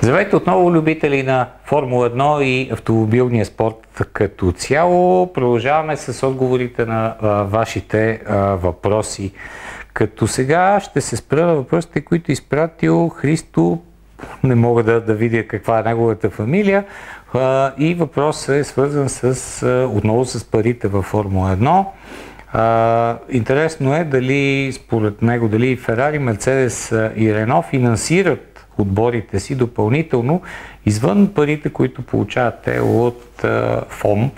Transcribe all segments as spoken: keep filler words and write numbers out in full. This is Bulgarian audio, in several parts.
Здравейте отново, любители на Формула едно и автомобилния спорт като цяло. Продължаваме с отговорите на а, вашите а, въпроси. Като сега ще се спра на въпросите, които изпратил Христо. Не мога да, да видя каква е неговата фамилия. А, и въпросът е свързан с, а, отново с парите във Формула едно. А, интересно е дали според него, дали Ферари, Мерцедес и Рено финансират отборите си допълнително, извън парите, които получават те от а, ФОМ,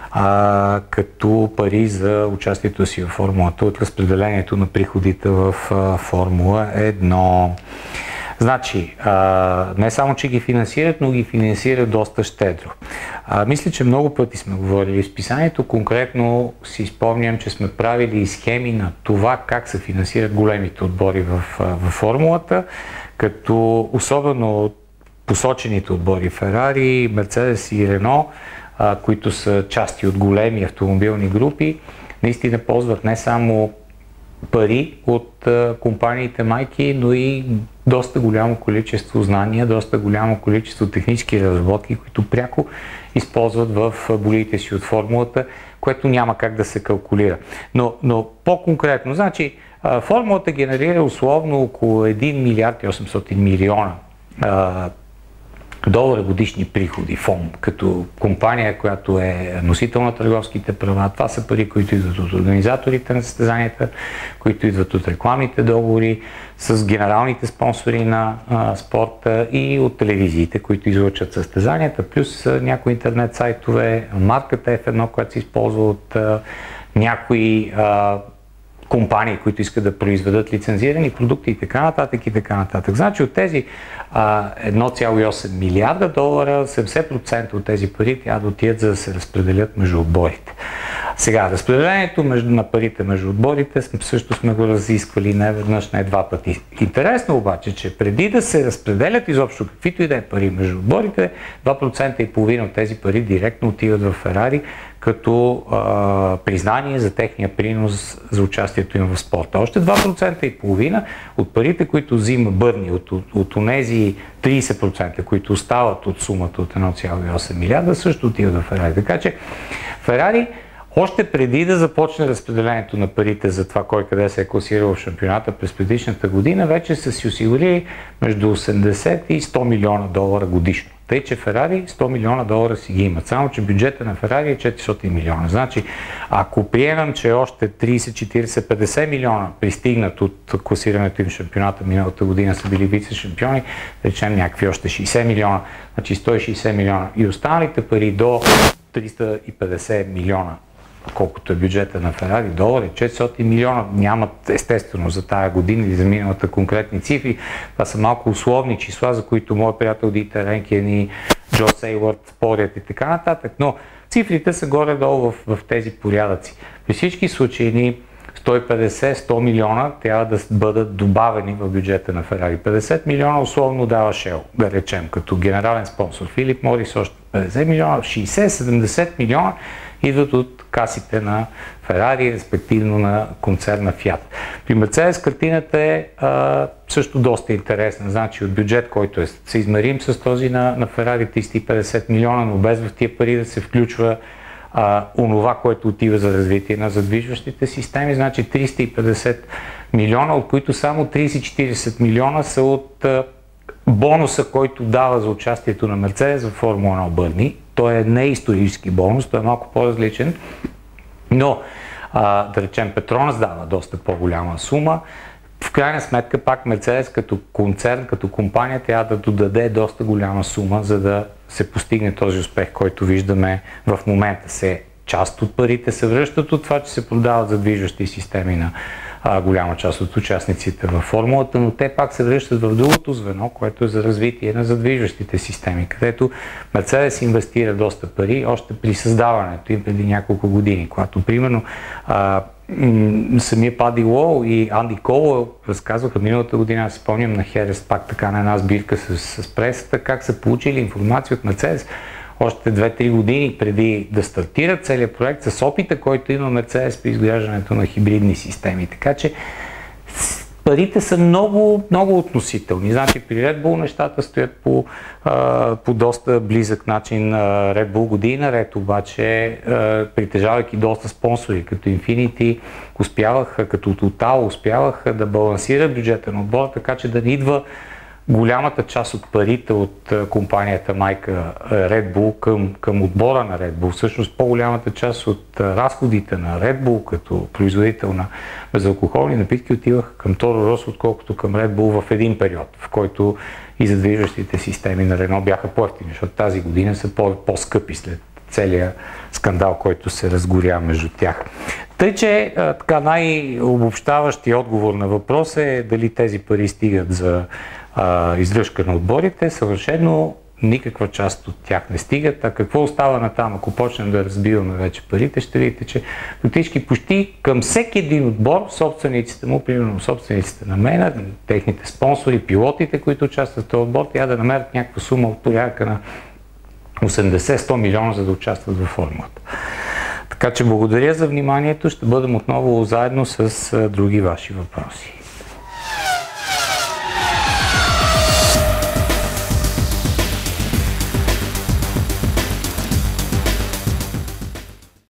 а, като пари за участието си в Формулата, от разпределението на приходите в а, Формула едно. Значи, а, не само, че ги финансират, но ги финансират доста щедро. А, мисля, че много пъти сме говорили в списанието, конкретно си спомням, че сме правили и схеми на това как се финансират големите отбори в, в Формулата, като особено посочените отбори Ферари, Мерцедес и Рено, а, които са части от големи автомобилни групи, наистина ползват не само пари от а, компаниите майки, но и доста голямо количество знания, доста голямо количество технически разработки, които пряко използват в болидите си от формулата, което няма как да се калкулира. Но, но по-конкретно, значи, а, формулата генерира условно около един милиард и осемстотин милиона а, долара годишни приходи, ФОМ, като компания, която е носител на търговските права. Това са пари, които идват от организаторите на състезанията, които идват от рекламните договори, с генералните спонсори на а, спорта и от телевизиите, които излъчат състезанията, плюс а, някои интернет сайтове, марката еф едно, която се използва от а, някои а, компании, които искат да произведат лицензирани продукти и така нататък и така нататък. Значи от тези а, едно цяло и осем милиарда долара, седемдесет процента от тези пари трябва да отидат, за да се разпределят между отборите. Сега, разпределението между, на парите между отборите също сме го разисквали не веднъж, не два пъти. Интересно обаче, че преди да се разпределят изобщо каквито и да е пари между отборите, два процента и половина от тези пари директно отиват в Ферари, като а, признание за техния принос за участието им в спорта. Още два процента и половина от парите, които взима Бърни, от, от, от онези трийсет процента, които остават от сумата от едно цяло и осем милиарда, също отиват в Ферари. Така че Ферари още преди да започне разпределението на парите за това кой къде се е класирал в шампионата през предишната година, вече са си осигурили между осемдесет и сто милиона долара годишно. Тъй, че Ферари сто милиона долара си ги имат. Само, че бюджета на Ферари е четиристотин милиона. Значи, ако приемам, че още трийсет, четирийсет, петдесет милиона пристигнат от класирането им в шампионата миналата година, са били вице-шампиони, да речем някакви още шейсет милиона, значи сто и шейсет милиона и останалите пари до триста и петдесет милиона, колкото е бюджета на Ферари, долари, четиристотин милиона, нямат естествено за тая година или за миналата конкретни цифри. Това са малко условни числа, за които моят приятел Дитер Ренкен и Джо Сейвърт спорят и така нататък, но цифрите са горе-долу в, в тези порядъци. При всички случаи ни сто и петдесет, сто милиона трябва да бъдат добавени в бюджета на Ферари. петдесет милиона условно дава Шел, да речем, като генерален спонсор. Филип Морис още петдесет милиона, шейсет, седемдесет милиона идват от касите на Ферари, респективно на концерна Фиат. При Мерцедес картината е а, също доста интересна. Значи от бюджет, който е се измерим с този на, на Ферари триста и петдесет милиона, но без в тия пари да се включва а, онова, което отива за развитие на задвижващите системи. Значи триста и петдесет милиона, от които само трийсет до четирийсет милиона са от а, бонуса, който дава за участието на Мерцедес в Формула едно Бърни. Той е не исторически бонус, той е малко по-различен, но а, да речем Петронас дава доста по-голяма сума. В крайна сметка пак Мерцедес като концерн, като компания трябва да додаде доста голяма сума, за да се постигне този успех, който виждаме в момента. Се част от парите се връщат от това, че се продават задвижващи системи на а, голяма част от участниците във формулата, но те пак се връщат в другото звено, което е за развитие на задвижващите системи, където Мерцедес инвестира доста пари още при създаването им преди няколко години, когато примерно а, самия Пади Лоу и Анди Кол разказваха миналата година, аз спомням на Херес, пак така на една сбирка с, с пресата, как са получили информация от Мерцедес още две-три години преди да стартира целият проект с опита, който има Мерцедес при изграждането на хибридни системи. Така че парите са много, много относителни. Значи при Red Bull нещата стоят по, а, по доста близък начин. Red Bull години наред, обаче а, притежавайки доста спонсори, като Infinity, успяваха, като Total, успяваха да балансират бюджета на отбора, така че да не идва голямата част от парите от компанията майка Red Bull към, към отбора на Red Bull. Всъщност по-голямата част от разходите на Red Bull като производител на безалкохолни напитки отиваха към Торо Росо, отколкото към Red Bull в един период, в който и задвижващите системи на Рено бяха по-евтини, защото тази година са по-скъпи след целия скандал, който се разгоря между тях. Тъй, че така най-обобщаващия отговор на въпроса е дали тези пари стигат за а, издръжка на отборите. Съвършено никаква част от тях не стигат. А какво остава натам? Ако почнем да разбиваме вече парите, ще видите, че фактически почти към всеки един отбор, собствениците му, примерно собствениците на Мена, техните спонсори, пилотите, които участват в този отбор, трябва да намерят някаква сума от порядъка на осемдесет до сто милиона, за да участват във формулата. Така че благодаря за вниманието. Ще бъдем отново заедно с други ваши въпроси.